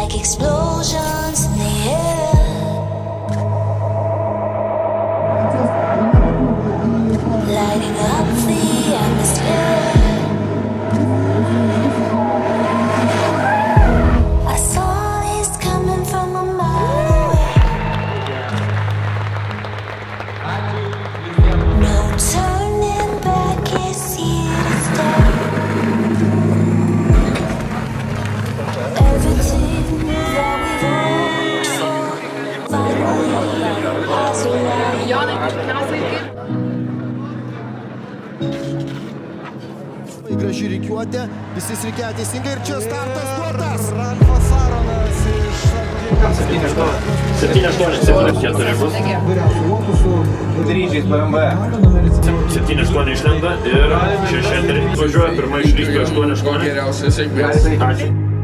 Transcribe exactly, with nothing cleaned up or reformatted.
like explosions in the air. Lighting up the atmosphere. I saw this coming from a mile away. No turning back, it's here to stay. Everything that we've hoped for finally has arrived. Graži rikiuotė, visi srikiavo teisingai ir čia startas duotas. Ralfas Aronas iš septyni aštuoni septyni keturi bus. Dryžiais B M W. septyni aštuoni išlenda ir šeši antri. Važiuoja pirmą išlystų aštuoni aštuoni. Geriausias sėkmės. Ačiū.